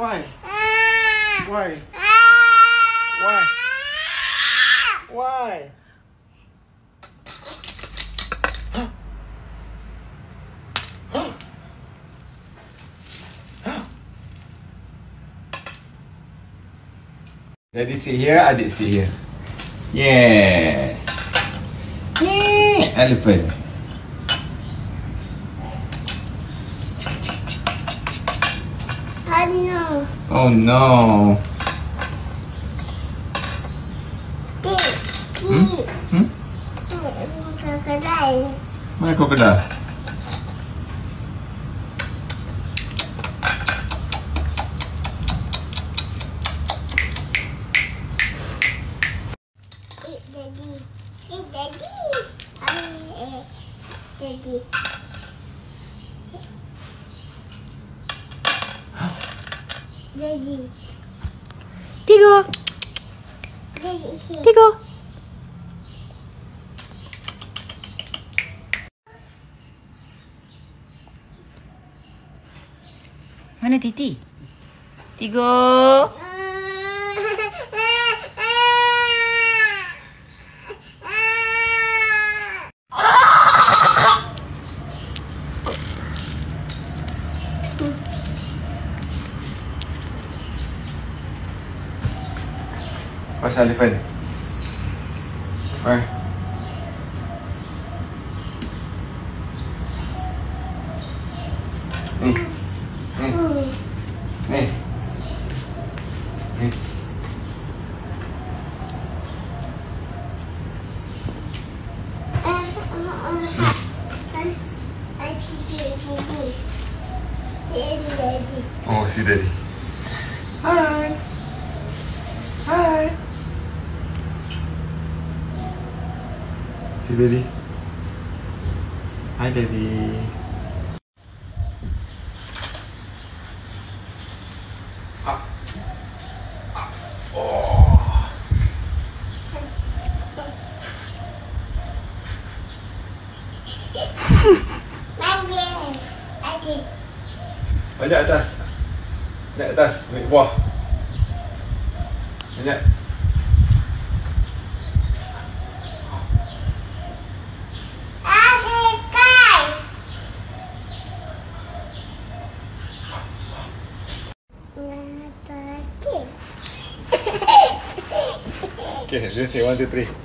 Why? Why? Why? Why? Daddy sit here, adik sit here. Yes. Elephant. Oh no. Oh no. Crocodile. Mana krokodil? Eat daddy. Eat daddy. Daddy. Daddy. Tiga. Daddy. Tiga. Mana Titi? Tiga. What's elephant? Where? Hey. Oh, see daddy. Hi. Hi. See daddy. Hi daddy. Oh. Banyak atas. Banyak atas. Naik buah. Banyak. Okay, let's say 1, 2, 3.